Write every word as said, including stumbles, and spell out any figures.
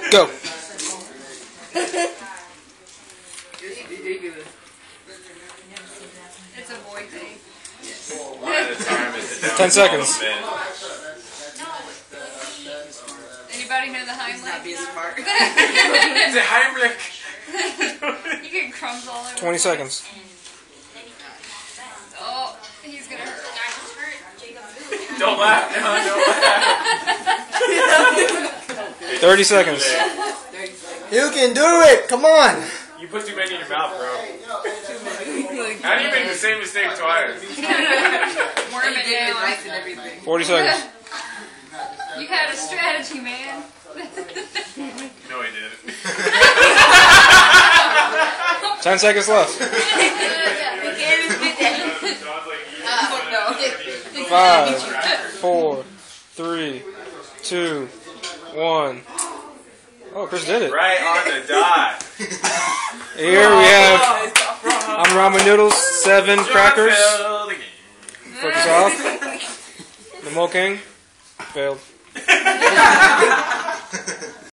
Go. It's a boy thing. One at a time is the Ten seconds. Anybody know the Heimlich? It's a Heimlich. You get crumbs all over. Twenty seconds. Oh, he's gonna hurt. Don't laugh, no, don't laugh. Thirty seconds. You can do it! Come on! You put too many in your mouth, bro. How do you make the same mistake twice? Worm it down. Forty seconds. You had a strategy, man. No, he didn't. Ten seconds left. Five, four, three, two, one. Oh, Chris did it. Right on the dot. Here we have on ramen noodles, seven crackers. Focus off. The Mo King failed.